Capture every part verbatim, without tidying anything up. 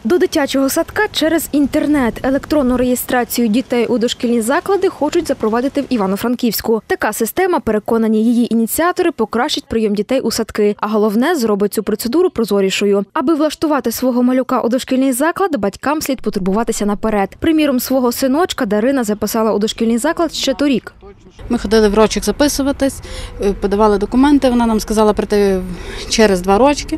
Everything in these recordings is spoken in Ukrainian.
До дитячого садка через інтернет. Електронну реєстрацію дітей у дошкільні заклади хочуть запровадити в Івано-Франківську. Така система, переконані її ініціатори, покращить прийом дітей у садки. А головне, зробить цю процедуру прозорішою. Аби влаштувати свого малюка у дошкільний заклад, батькам слід потурбуватися наперед. Приміром, свого синочка Дарина записала у дошкільний заклад ще торік. Ми ходили в рочок записуватись, подавали документи, вона нам сказала прийти через два роки.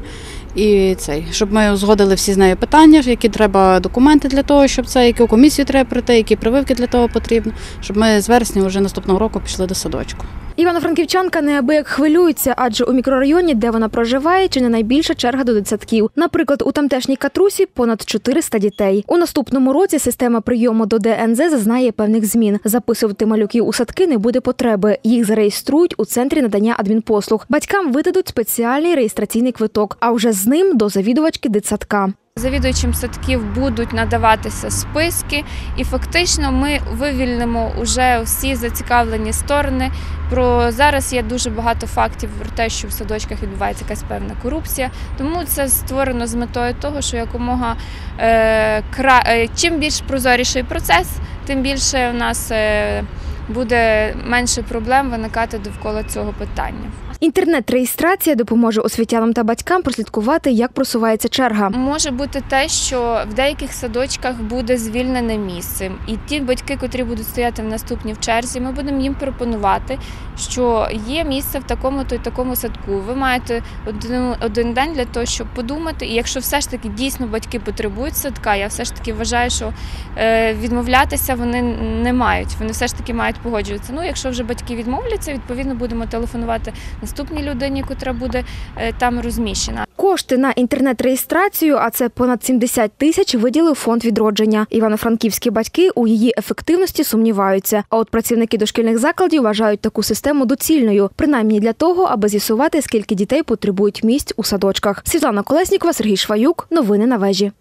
І цей, щоб ми узгодили всі з нею питання, які треба документи для того, щоб це, яку комісію треба пройти, які прививки для того потрібно, щоб ми з вересня вже наступного року пішли до садочку. Івано-франківчанка неабияк хвилюється, адже у мікрорайоні, де вона проживає, чи не найбільша черга до дитсадків. Наприклад, у тамтешній Катрусі понад чотириста дітей. У наступному році система прийому до Де Ен Де зазнає певних змін. Записувати малюків у садки не буде потреби. Їх зареєструють у центрі надання адмінпослуг. Батькам видадуть спеціальний реєстраційний квиток, а вже з ним до завідувачки дитсадка. Завідувачам садків будуть надаватися списки, і фактично ми вивільнимо вже всі зацікавлені сторони. Про зараз є дуже багато фактів про те, що в садочках відбувається якась певна корупція. Тому це створено з метою того, що якомога е, кра... е, чим більш прозоріший процес, тим більше у нас е, буде менше проблем виникати довкола цього питання. Інтернет-реєстрація допоможе освітянам та батькам прослідкувати, як просувається черга. Може бути те, що в деяких садочках буде звільнене місце. І ті батьки, котрі будуть стояти в наступній в черзі, ми будемо їм пропонувати, що є місце в такому-то і такому садку. Ви маєте один, один день для того, щоб подумати. І якщо все ж таки дійсно батьки потребують садка, я все ж таки вважаю, що е, відмовлятися вони не мають. Вони все ж таки мають погоджуватися. Ну, якщо вже батьки відмовляться, відповідно будемо телефонувати наступній людині, яка буде там розміщена. Кошти на інтернет-реєстрацію, а це понад сімдесят тисяч, виділив фонд «Відродження». Івано-франківські батьки у її ефективності сумніваються. А от працівники дошкільних закладів вважають таку систему доцільною, принаймні для того, аби з'ясувати, скільки дітей потребують місць у садочках. Світлана Колеснікова, Сергій Шваюк. Новини на вежі.